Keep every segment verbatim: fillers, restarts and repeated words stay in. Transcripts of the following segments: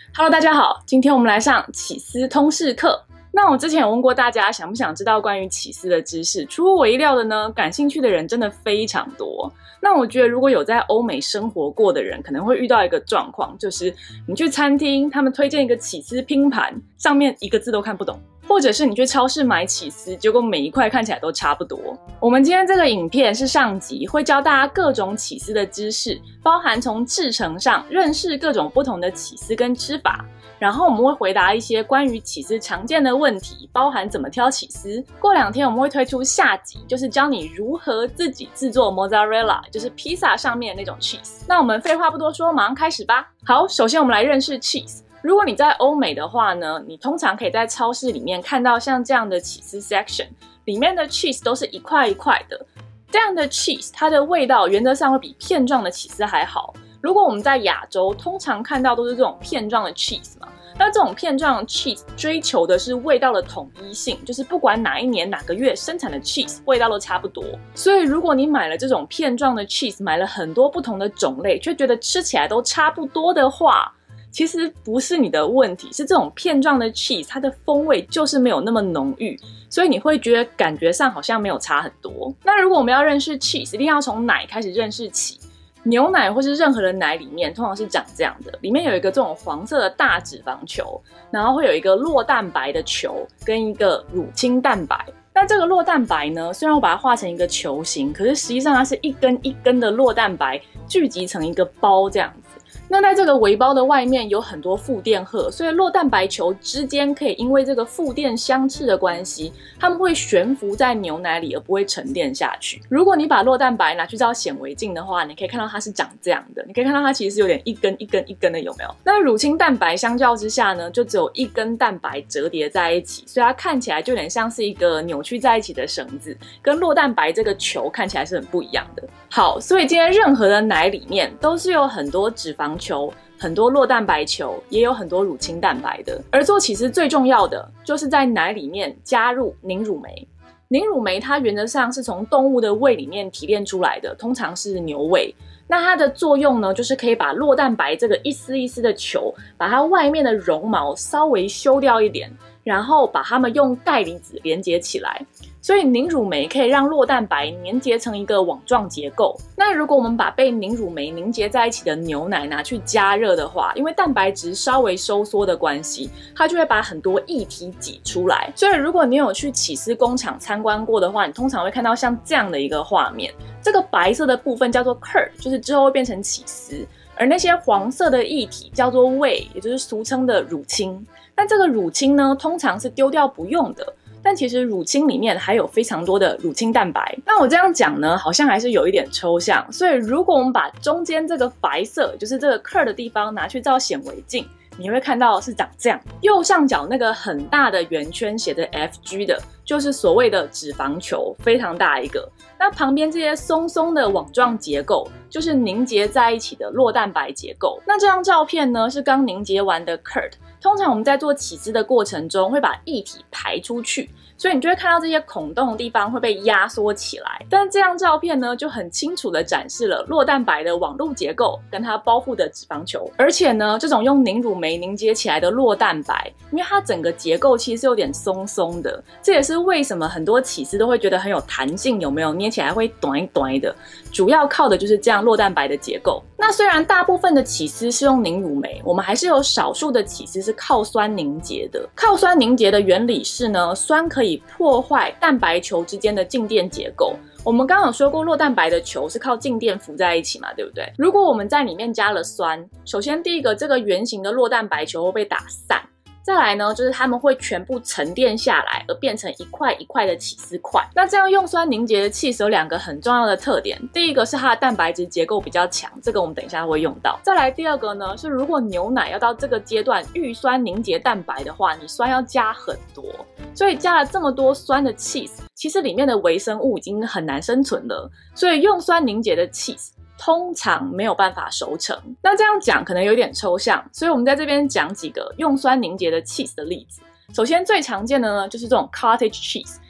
Hello， 大家好，今天我们来上起司通识课。那我之前有问过大家，想不想知道关于起司的知识？出乎我意料的呢，感兴趣的人真的非常多。那我觉得如果有在欧美生活过的人，可能会遇到一个状况，就是你去餐厅，他们推荐一个起司拼盘，上面一个字都看不懂。或者是你去超市买起司，结果每一块看起来都差不多。我们今天这个影片是上集，会教大家各种起司的知识，包含从制程上认识各种不同的起司跟吃法。然后我们会回答一些关于起司常见的问题，包含怎么挑起司。过两天我们会推出下集，就是教你如何自己制作 mozzarella， 就是披萨上面的那种 cheese。那我们废话不多说，马上开始吧。好，首先我们来认识 cheese。如果你在欧美的话呢，你通常可以在超市里面看到像这样的起司 section， 里面的 cheese 都是一块一块的。这样的 cheese 它的味道原则上会比片状的起司还好。如果我们在亚洲通常看到都是这种片状的 cheese 嘛，那这种片状的 cheese 追求的是味道的统一性，就是不管哪一年哪个月生产的 cheese 味道都差不多。所以如果你买了这种片状的 cheese， 买了很多不同的种类，却觉得吃起来都差不多的话，其实不是你的问题，是这种片状的 cheese 它的风味就是没有那么浓郁，所以你会觉得感觉上好像没有差很多。那如果我们要认识 cheese， 一定要从奶开始认识起。牛奶或是任何的奶里面通常是长这样的，里面有一个这种黄色的大脂肪球，然后会有一个酪蛋白的球跟一个乳清蛋白。那这个酪蛋白呢，虽然我把它画成一个球形，可是实际上它是一根一根的酪蛋白聚集成一个包这样子。那在这个微包的外面有很多负电荷，所以酪蛋白球之间可以因为这个负电相斥的关系，它们会悬浮在牛奶里而不会沉淀下去。如果你把酪蛋白拿去照显微镜的话，你可以看到它是长这样的，你可以看到它其实是有点一根一根一根的，有没有？那乳清蛋白相较之下呢，就只有一根蛋白折叠在一起，所以它看起来就有点像是一个扭曲在一起的绳子，跟酪蛋白这个球看起来是很不一样的。好，所以今天任何的奶里面都是有很多脂肪球，很多酪蛋白球，也有很多乳清蛋白的。而做起司最重要的就是在奶里面加入凝乳酶。凝乳酶它原则上是从动物的胃里面提炼出来的，通常是牛胃。那它的作用呢，就是可以把酪蛋白这个一丝一丝的球，把它外面的绒毛稍微修掉一点，然后把它们用钙离子连接起来。所以凝乳酶可以让酪蛋白粘结成一个网状结构。那如果我们把被凝乳酶凝结在一起的牛奶拿去加热的话，因为蛋白质稍微收缩的关系，它就会把很多液体挤出来。所以如果你有去起司工厂参观过的话，你通常会看到像这样的一个画面，这个白色的部分叫做 curd， 就是之后会变成起司，而那些黄色的液体叫做 whey， 也就是俗称的乳清。那这个乳清呢，通常是丢掉不用的，但其实乳清里面还有非常多的乳清蛋白。那我这样讲呢，好像还是有一点抽象，所以如果我们把中间这个白色，就是这个 curd 的地方拿去照显微镜，你会看到是长这样。右上角那个很大的圆圈写的 F G 的，就是所谓的脂肪球，非常大一个。那旁边这些松松的网状结构，就是凝结在一起的酪蛋白结构。那这张照片呢，是刚凝结完的 curd。通常我们在做起司的过程中会把液体排出去，所以你就会看到这些孔洞的地方会被压缩起来。但这张照片呢，就很清楚地展示了酪蛋白的网路结构跟它包覆的脂肪球。而且呢，这种用凝乳酶凝结起来的酪蛋白，因为它整个结构其实是有点松松的，这也是为什么很多起司都会觉得很有弹性，有没有？捏起来会短一短的，主要靠的就是这样酪蛋白的结构。那虽然大部分的起司是用凝乳酶，我们还是有少数的起司是靠酸凝结的。靠酸凝结的原理是呢，酸可以破坏蛋白球之间的静电结构。我们刚刚有说过，酪蛋白的球是靠静电浮在一起嘛，对不对？如果我们在里面加了酸，首先第一个，这个圆形的酪蛋白球会被打散。再来呢，就是它们会全部沉淀下来，而变成一块一块的起司块。那这样用酸凝结的起司有两个很重要的特点，第一个是它的蛋白质结构比较强，这个我们等一下会用到。再来第二个呢，是如果牛奶要到这个阶段遇酸凝结蛋白的话，你酸要加很多。所以加了这么多酸的 cheese， 其实里面的微生物已经很难生存了，所以用酸凝结的 cheese通常没有办法熟成。那这样讲可能有点抽象，所以我们在这边讲几个用酸凝结的 cheese 的例子。首先最常见的呢，就是这种 cottage cheese，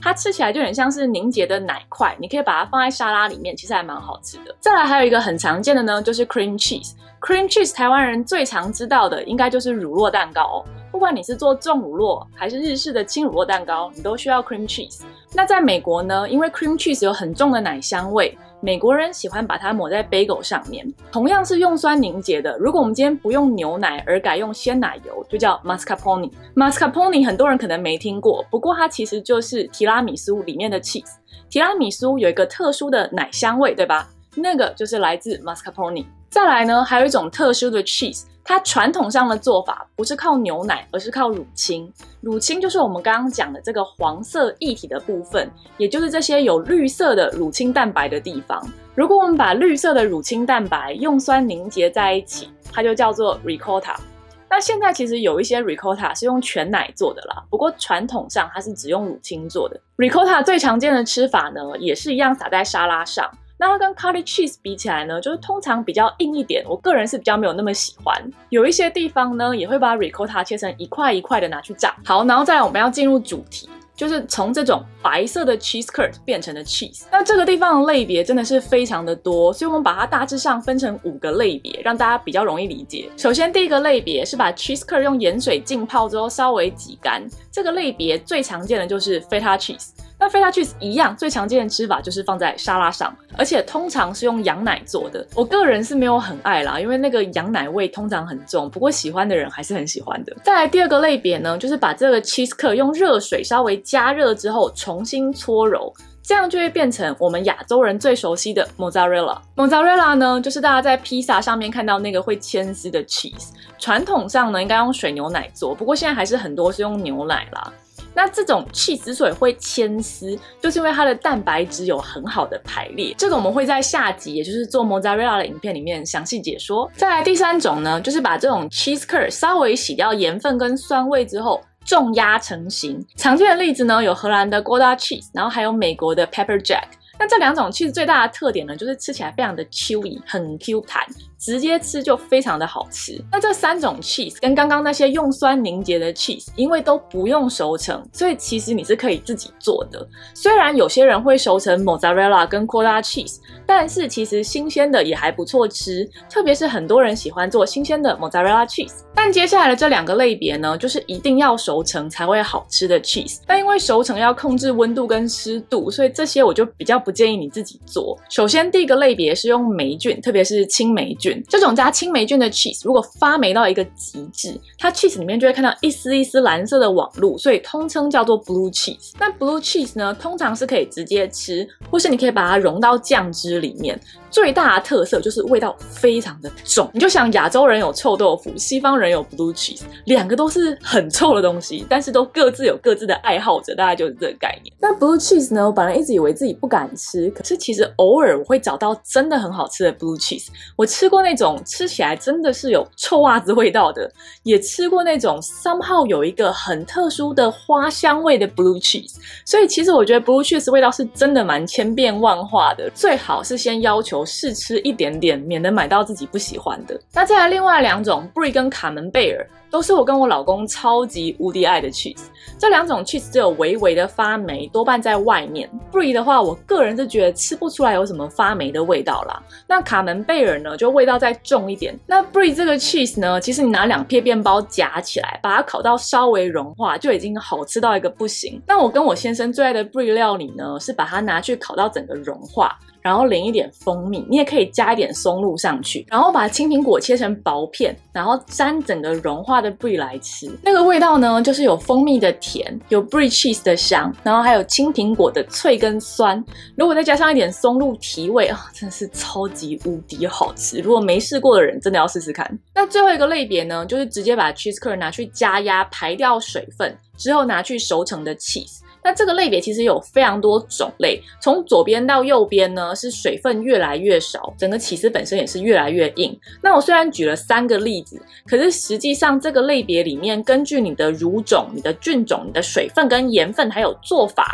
它吃起来就很像是凝结的奶块，你可以把它放在沙拉里面，其实还蛮好吃的。再来还有一个很常见的呢，就是 cream cheese。cream cheese 台湾人最常知道的应该就是乳酪蛋糕哦。不管你是做重乳酪还是日式的轻乳酪蛋糕，你都需要 cream cheese。那在美国呢，因为 cream cheese 有很重的奶香味，美国人喜欢把它抹在 bagel 上面。同样是用酸凝结的，如果我们今天不用牛奶而改用鲜奶油，就叫 mascarpone。mascarpone 很多人可能没听过，不过它其实就是提拉米苏里面的 cheese。提拉米苏有一个特殊的奶香味，对吧？那个就是来自 mascarpone。再来呢，还有一种特殊的 cheese， 它传统上的做法不是靠牛奶，而是靠乳清。乳清就是我们刚刚讲的这个黄色液体的部分，也就是这些有绿色的乳清蛋白的地方。如果我们把绿色的乳清蛋白用酸凝结在一起，它就叫做 ricotta。那现在其实有一些 ricotta 是用全奶做的啦，不过传统上它是只用乳清做的。ricotta 最常见的吃法呢，也是一样撒在沙拉上。那它跟 cottage cheese 比起来呢，就是通常比较硬一点，我个人是比较没有那么喜欢。有一些地方呢，也会把 ricotta 切成一块一块的拿去炸。好，然后再来我们要进入主题，就是从这种白色的 cheese curd 变成的 cheese。那这个地方的类别真的是非常的多，所以我们把它大致上分成五个类别，让大家比较容易理解。首先第一个类别是把 cheese curd 用盐水浸泡之后稍微挤干，这个类别最常见的就是 feta cheese。那 feta cheese 一样，最常见的吃法就是放在沙拉上，而且通常是用羊奶做的。我个人是没有很爱啦，因为那个羊奶味通常很重，不过喜欢的人还是很喜欢的。再来第二个类别呢，就是把这个 cheese curd 用热水稍微加热之后重新搓揉，这样就会变成我们亚洲人最熟悉的 mozzarella。mozzarella 呢，就是大家在披萨上面看到那个会牵丝的 cheese。传统上呢，应该用水牛奶做，不过现在还是很多是用牛奶啦。那这种 cheese 之所以会牵丝，就是因为它的蛋白质有很好的排列。这个我们会在下集，也就是做 mozzarella 的影片里面详细解说。再来第三种呢，就是把这种 cheese curd 稍微洗掉盐分跟酸味之后，重压成型。常见的例子呢，有荷兰的 Gouda cheese， 然后还有美国的 pepper jack。那这两种 cheese 最大的特点呢，就是吃起来非常的 chewy， 很 Q 弹，直接吃就非常的好吃。那这三种 cheese 跟刚刚那些用酸凝结的 cheese， 因为都不用熟成，所以其实你是可以自己做的。虽然有些人会熟成 mozzarella 跟 Gouda cheese， 但是其实新鲜的也还不错吃，特别是很多人喜欢做新鲜的 mozzarella cheese。但接下来的这两个类别呢，就是一定要熟成才会好吃的 cheese。但因为熟成要控制温度跟湿度，所以这些我就比较不建议你自己做。首先第一个类别是用霉菌，特别是青霉菌。这种加青霉菌的 cheese 如果发霉到一个极致，它 cheese 里面就会看到一丝一丝蓝色的网路，所以通称叫做 blue cheese。那 blue cheese 呢，通常是可以直接吃，或是你可以把它融到酱汁里面。最大的特色就是味道非常的重，你就想亚洲人有臭豆腐，西方人有 blue cheese， 两个都是很臭的东西，但是都各自有各自的爱好者，大概就是这个概念。那 blue cheese 呢，我本来一直以为自己不敢吃，可是其实偶尔我会找到真的很好吃的 blue cheese。我吃过那种吃起来真的是有臭袜子味道的，也吃过那种 somehow 有一个很特殊的花香味的 blue cheese。所以其实我觉得 blue cheese 味道是真的蛮千变万化的，最好是先要求试吃一点点，免得买到自己不喜欢的。那再来另外两种 Brie 跟卡门贝尔，都是我跟我老公超级无敌爱的 cheese。这两种 cheese 只有微微的发霉，多半在外面。Brie 的话，我个人是觉得吃不出来有什么发霉的味道啦。那卡门贝尔呢，就味道再重一点。那 Brie 这个 cheese 呢，其实你拿两片面包夹起来，把它烤到稍微融化，就已经好吃到一个不行。那我跟我先生最爱的 Brie 料理呢，是把它拿去烤到整个融化，然后淋一点蜂蜜，你也可以加一点松露上去，然后把青苹果切成薄片，然后沾整个融化的 Brie 来吃。那个味道呢，就是有蜂蜜的甜，有 Brie cheese 的香，然后还有青苹果的脆跟酸，如果再加上一点松露提味啊，真的是超级无敌好吃。如果没试过的人，真的要试试看。那最后一个类别呢，就是直接把 cheese curd 拿去加压，排掉水分之后拿去熟成的 cheese。那这个类别其实有非常多种类，从左边到右边呢是水分越来越少，整个起司本身也是越来越硬。那我虽然举了三个例子，可是实际上这个类别里面，根据你的乳种、你的菌种、你的水分跟盐分还有做法，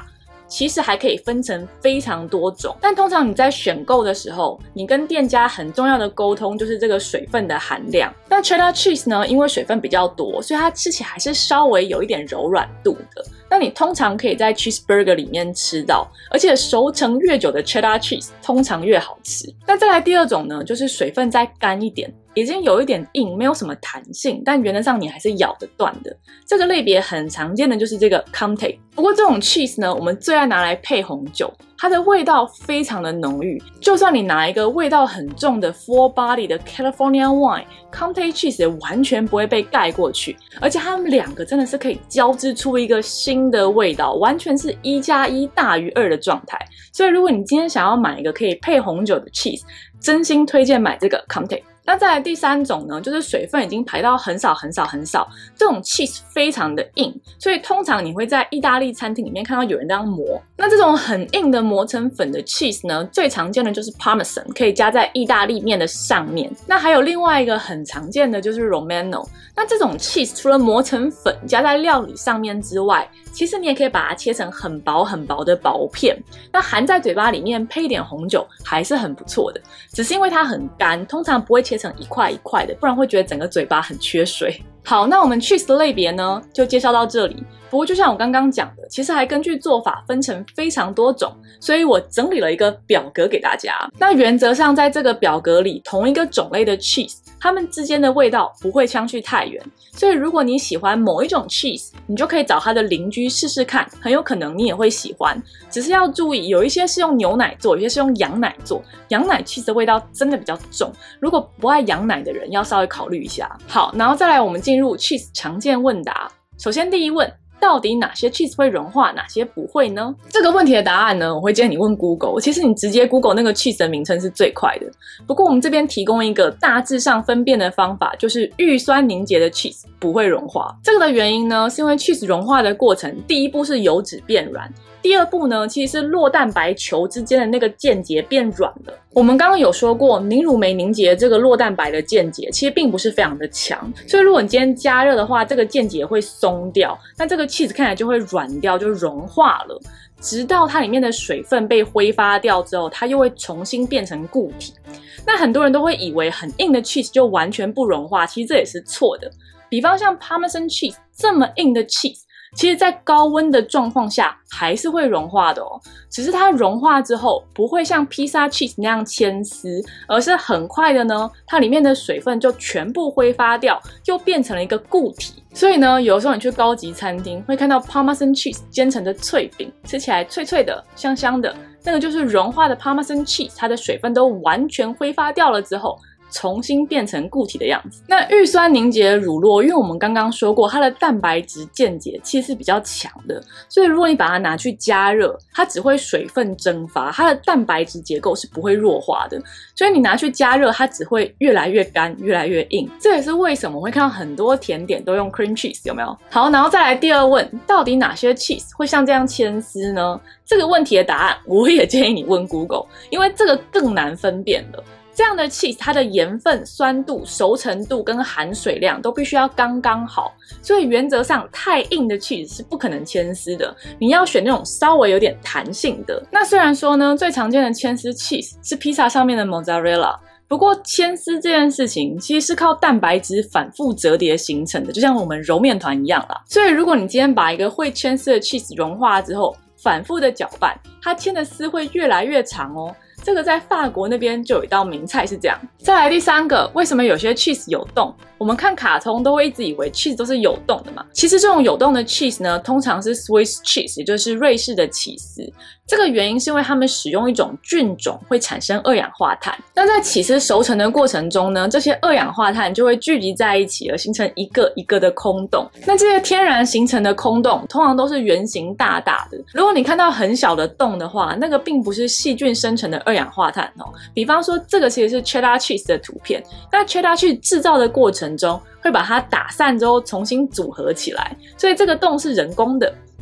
其实还可以分成非常多种。但通常你在选购的时候，你跟店家很重要的沟通就是这个水分的含量。那 cheddar cheese 呢，因为水分比较多，所以它吃起来还是稍微有一点柔软度的。那你通常可以在 cheeseburger 里面吃到，而且熟成越久的 cheddar cheese 通常越好吃。那再来第二种呢，就是水分再干一点，已经有一点硬，没有什么弹性，但原则上你还是咬得断的。这个类别很常见的就是这个 Comté。不过这种 cheese 呢，我们最爱拿来配红酒，它的味道非常的浓郁。就算你拿一个味道很重的 Full Body 的 California Wine，Comté cheese 也完全不会被盖过去，而且它们两个真的是可以交织出一个新的味道，完全是一加一大于二的状态。所以如果你今天想要买一个可以配红酒的 cheese， 真心推荐买这个 Comté。那再来第三种呢，就是水分已经排到很少很少很少，这种 cheese 非常的硬，所以通常你会在意大利餐厅里面看到有人这样磨。那这种很硬的磨成粉的 cheese 呢，最常见的就是 Parmesan， 可以加在意大利面的上面。那还有另外一个很常见的就是 Romano。那这种 cheese 除了磨成粉加在料理上面之外，其实你也可以把它切成很薄很薄的薄片，那含在嘴巴里面配一点红酒还是很不错的。只是因为它很干，通常不会切成一块一块的，不然会觉得整个嘴巴很缺水。好，那我们 cheese 的类别呢，就介绍到这里。不过就像我刚刚讲的，其实还根据做法分成非常多种，所以我整理了一个表格给大家。那原则上在这个表格里，同一个种类的 cheese， 它们之间的味道不会相去太远。所以如果你喜欢某一种 cheese， 你就可以找它的邻居试试看，很有可能你也会喜欢。只是要注意，有一些是用牛奶做，有些是用羊奶做，羊奶 cheese 的味道真的比较重，如果不爱羊奶的人要稍微考虑一下。好，然后再来我们进入 cheese 常见问答。首先第一问，到底哪些 cheese 会融化，哪些不会呢？这个问题的答案呢，我会建议你问 Google。其实你直接 Google 那个 cheese 的名称是最快的。不过我们这边提供一个大致上分辨的方法，就是预酸凝结的 cheese 不会融化。这个的原因呢，是因为 cheese 融化的过程，第一步是油脂变软，第二步呢，其实是酪蛋白球之间的那个键结变软了。我们刚刚有说过，凝乳酶凝结这个酪蛋白的键结其实并不是非常的强，所以如果你今天加热的话，这个键结会松掉，那这个 cheese 看起来就会软掉，就融化了。直到它里面的水分被挥发掉之后，它又会重新变成固体。那很多人都会以为很硬的 cheese 就完全不融化，其实这也是错的。比方像 Parmesan cheese 这么硬的 cheese，其实在高温的状况下还是会融化的哦，只是它融化之后不会像披萨 cheese 那样牵丝，而是很快的呢，它里面的水分就全部挥发掉，又变成了一个固体。所以呢，有时候你去高级餐厅会看到 Parmesan cheese 煎成的脆饼，吃起来脆脆的、香香的，那个就是融化的 Parmesan cheese， 它的水分都完全挥发掉了之后，重新变成固体的样子。那预酸凝结的乳酪，因为我们刚刚说过，它的蛋白质键结其实是比较强的，所以如果你把它拿去加热，它只会水分蒸发，它的蛋白质结构是不会弱化的。所以你拿去加热，它只会越来越干，越来越硬。这也是为什么我会看到很多甜点都用 cream cheese， 有没有？好，然后再来第二问，到底哪些 cheese 会像这样牵丝呢？这个问题的答案，我也建议你问 Google， 因为这个更难分辨了。这样的 cheese 它的盐分、酸度、熟成度跟含水量都必须要刚刚好，所以原则上太硬的 cheese 是不可能牵丝的，你要选那种稍微有点弹性的。那虽然说呢，最常见的牵丝 cheese 是披萨上面的 mozzarella， 不过牵丝这件事情其实是靠蛋白质反复折叠形成的，就像我们揉面团一样啦。所以如果你今天把一个会牵丝的 cheese 融化之后，反复的搅拌，它牵的丝会越来越长哦。这个在法国那边就有一道名菜是这样。再来第三个，为什么有些 cheese 有洞？我们看卡通都会一直以为 cheese 都是有洞的嘛，其实这种有洞的 cheese 呢，通常是 Swiss cheese， 也就是瑞士的起司。这个原因是因为他们使用一种菌种会产生二氧化碳。那在起司熟成的过程中呢，这些二氧化碳就会聚集在一起，而形成一个一个的空洞。那这些天然形成的空洞，通常都是圆形大大的。如果你看到很小的洞的话，那个并不是细菌生成的二氧化碳哦。比方说，这个其实是 cheddar cheese 的图片。那 cheddar cheese 制造的过程中，会把它打散之后重新组合起来，所以这个洞是人工的。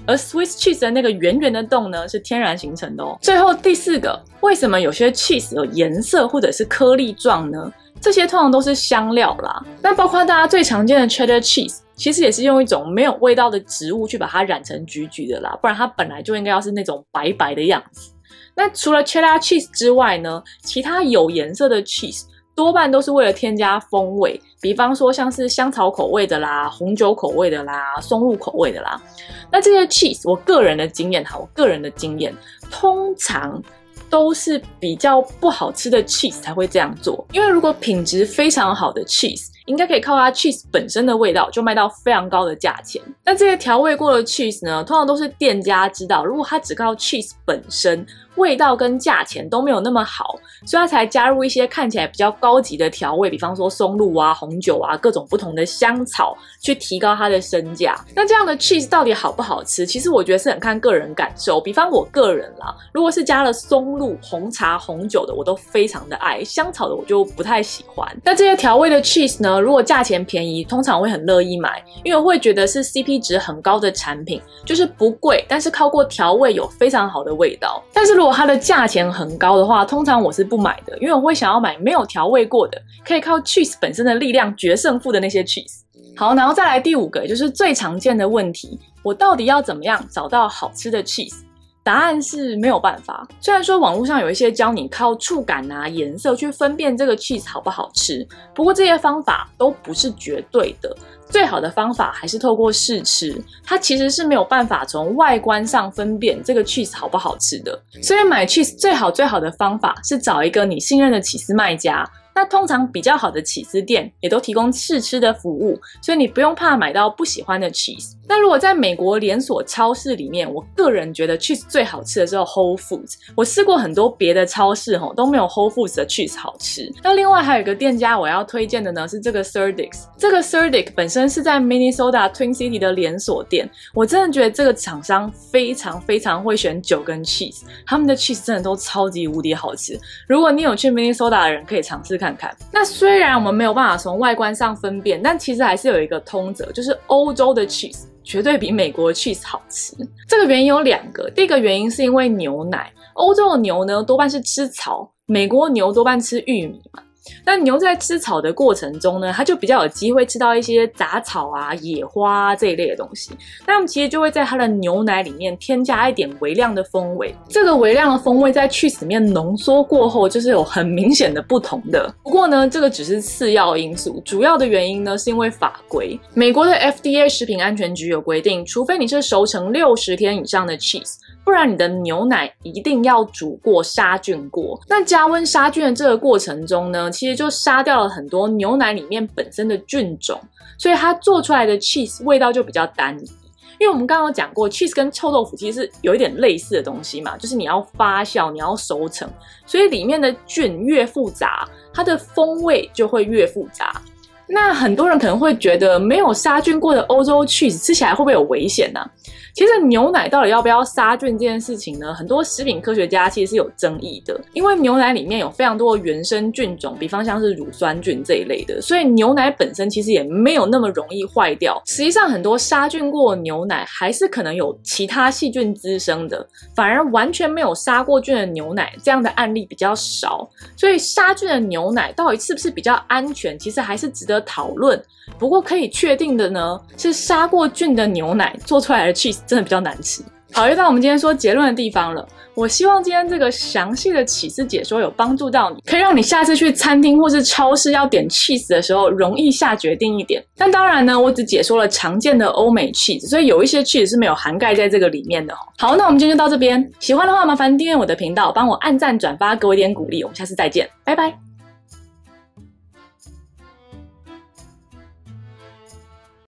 而 Swiss cheese 的那个圆圆的洞呢是天然形成的哦。最后第四个，为什么有些 cheese 有颜色或者是颗粒状呢？这些通常都是香料啦。那包括大家最常见的 cheddar cheese， 其实也是用一种没有味道的植物去把它染成橘橘的啦，不然它本来就应该要是那种白白的样子。那除了 cheddar cheese 之外呢，其他有颜色的 cheese 多半都是为了添加风味，比方说像是香草口味的啦、红酒口味的啦、松露口味的啦。那这些 cheese， 我个人的经验哈，我个人的经验，通常都是比较不好吃的 cheese 才会这样做，因为如果品质非常好的 cheese， 应该可以靠它 cheese 本身的味道就卖到非常高的价钱。那这些调味过的 cheese 呢，通常都是店家知道，如果它只靠 cheese 本身，味道跟价钱都没有那么好，所以它才加入一些看起来比较高级的调味，比方说松露啊、红酒啊，各种不同的香草，去提高它的身价。那这样的 cheese 到底好不好吃？其实我觉得是很看个人感受。比方我个人啦，如果是加了松露、红茶、红酒的，我都非常的爱；香草的我就不太喜欢。那这些调味的 cheese 呢，如果价钱便宜，通常我会很乐意买，因为我会觉得是 C P 值很高的产品，就是不贵，但是靠过调味有非常好的味道。但是如果它的价钱很高的话，通常我是不买的，因为我会想要买没有调味过的，可以靠 cheese 本身的力量决胜负的那些 cheese。好，然后再来第五个，也就是最常见的问题，我到底要怎么样找到好吃的 cheese？ 答案是没有办法。虽然说网络上有一些教你靠触感啊、颜色去分辨这个 cheese 好不好吃，不过这些方法都不是绝对的。最好的方法还是透过试吃，它其实是没有办法从外观上分辨这个 cheese 好不好吃的。所以买 cheese 最好最好的方法是找一个你信任的起司卖家。那通常比较好的起司店也都提供试吃的服务，所以你不用怕买到不喜欢的 cheese。那如果在美国连锁超市里面，我个人觉得 cheese 最好吃的是 Whole Foods。我试过很多别的超市都没有 Whole Foods 的 cheese 好吃。那另外还有一个店家我要推荐的呢，是这个 Surdix。这个 Surdix 本身是在 Minnesota Twin City 的连锁店，我真的觉得这个厂商非常非常会选酒跟 cheese， 他们的 cheese 真的都超级无敌好吃。如果你有去 Minnesota 的人，可以尝试看看。那虽然我们没有办法从外观上分辨，但其实还是有一个通则，就是欧洲的 cheese 绝对比美国的 cheese 好吃。这个原因有两个，第一个原因是因为牛奶，欧洲的牛呢多半是吃草，美国牛多半吃玉米嘛。那牛在吃草的过程中呢，它就比较有机会吃到一些杂草啊、野花啊这一类的东西。那他们其实就会在它的牛奶里面添加一点微量的风味。这个微量的风味在 cheese 里面浓缩过后，就是有很明显的不同的。不过呢，这个只是次要因素，主要的原因呢是因为法规。美国的 F D A 食品安全局有规定，除非你是熟成六十天以上的 cheese，不然你的牛奶一定要煮过、杀菌过。那加温杀菌的这个过程中呢，其实就杀掉了很多牛奶里面本身的菌种，所以它做出来的 cheese 味道就比较单一。因为我们刚刚有讲过 cheese 跟臭豆腐其实是有一点类似的东西嘛，就是你要发酵，你要熟成，所以里面的菌越复杂，它的风味就会越复杂。那很多人可能会觉得没有杀菌过的欧洲 cheese 吃起来会不会有危险呢？其实牛奶到底要不要杀菌这件事情呢，很多食品科学家其实是有争议的，因为牛奶里面有非常多的原生菌种，比方像是乳酸菌这一类的，所以牛奶本身其实也没有那么容易坏掉。实际上很多杀菌过的牛奶还是可能有其他细菌滋生的，反而完全没有杀过菌的牛奶这样的案例比较少。所以杀菌的牛奶到底是不是比较安全，其实还是值得讨论。不过可以确定的呢，是杀过菌的牛奶做出来的 cheese 真的比较难吃。好，又到我们今天说结论的地方了。我希望今天这个详细的起司解说有帮助到你，可以让你下次去餐厅或是超市要点 cheese 的时候容易下决定一点。但当然呢，我只解说了常见的欧美 cheese， 所以有一些 cheese 是没有涵盖在这个里面的哦。好，那我们今天就到这边。喜欢的话麻烦订阅我的频道，帮我按赞转发，给我一点鼓励。我们下次再见，拜拜。